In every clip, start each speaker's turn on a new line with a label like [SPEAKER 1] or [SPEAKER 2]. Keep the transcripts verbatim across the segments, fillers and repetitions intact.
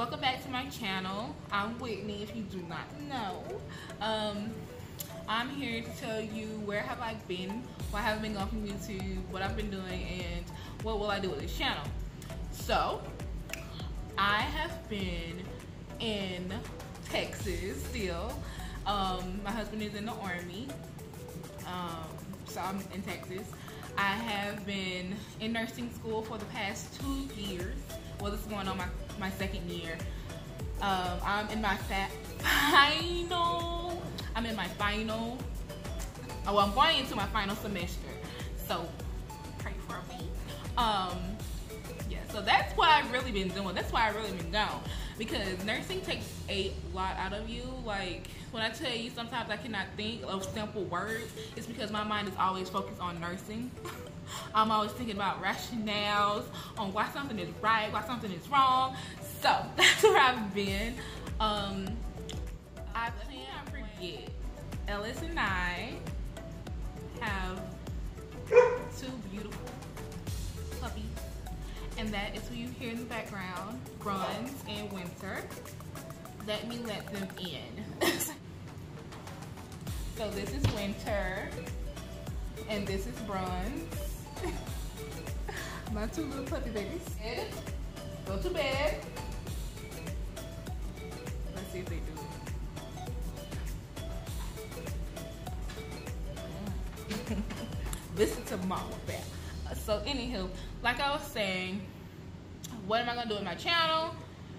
[SPEAKER 1] welcome back to my channel. I'm Whitney, if you do not know. Um, I'm here to tell you where have I been, why I haven't been going from YouTube, what I've been doing, and what will I do with this channel. So, I have been in Texas still. Um, my husband is in the Army, um, so I'm in Texas. I have been in nursing school for the past two years. Well, this is going on my, my second year. Um, I'm in my fa final, I'm in my final, oh, well, I'm going into my final semester. So, pray for me. Um, yeah, so that's what I've really been doing. That's why I've really been gone. Because nursing takes a lot out of you. Like, when I tell you sometimes I cannot think of simple words, it's because my mind is always focused on nursing. I'm always thinking about rationales on why something is right, why something is wrong. So, that's where I've been. Um, I can't forget, Ellis and I have two beautiful puppies. And that is who you hear in the background, Bruns and Winter. Let me let them in. So this is Winter, and this is Bruns. My two little puppy babies. Go to bed. Let's see if they do. Listen to Mama Bear. So anywho, like I was saying, what am I gonna do with my channel?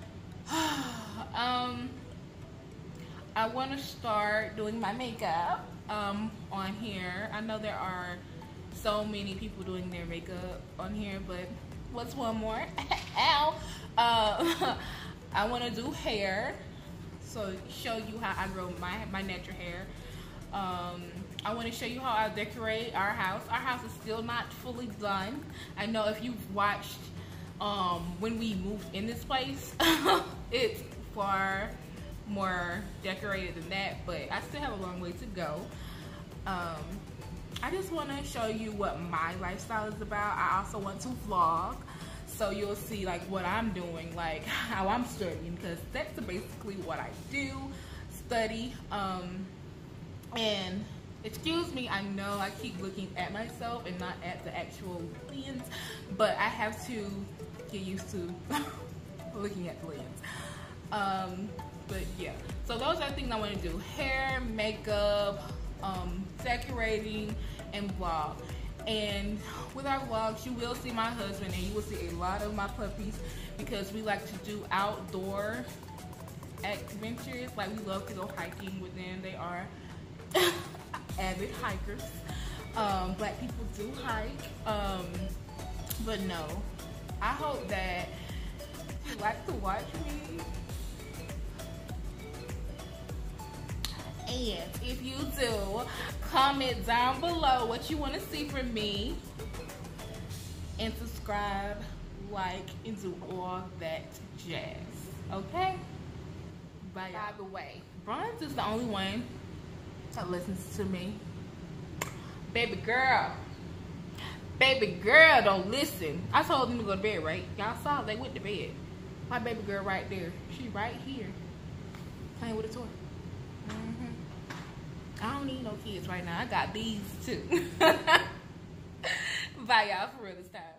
[SPEAKER 1] um, I want to start doing my makeup um, on here. I know there are so many people doing their makeup on here, but what's one more? Ow! Uh, I want to do hair, so show you how I grow my my natural hair. Um, I want to show you how I decorate our house. Our house is still not fully done. I know if you've watched um, when we moved in this place, it's far more decorated than that, but I still have a long way to go. Um, I just want to show you what my lifestyle is about. I also want to vlog, so you'll see like what I'm doing, like how I'm studying, because that's basically what I do, study. Um, and excuse me, I know I keep looking at myself and not at the actual lens, but I have to get used to looking at the lens. Um, but yeah, so those are the things I want to do: hair, makeup, um, decorating, and vlog. And with our vlogs, you will see my husband and you will see a lot of my puppies, because we like to do outdoor adventures. Like, we love to go hiking with them. They are avid hikers. Um, black people do hike. Um, but no, I hope that you like to watch me. And if you do, comment down below what you want to see from me. And subscribe, like, and do all that jazz. Okay? Bye. By the way, Bruns is the only one that listens to me. Baby girl. Baby girl don't listen. I told them to go to bed, right? Y'all saw they went to bed. My baby girl right there. She right here. Playing with a toy. Mm-hmm. I don't need no kids right now. I got these too. Bye y'all, for real this time.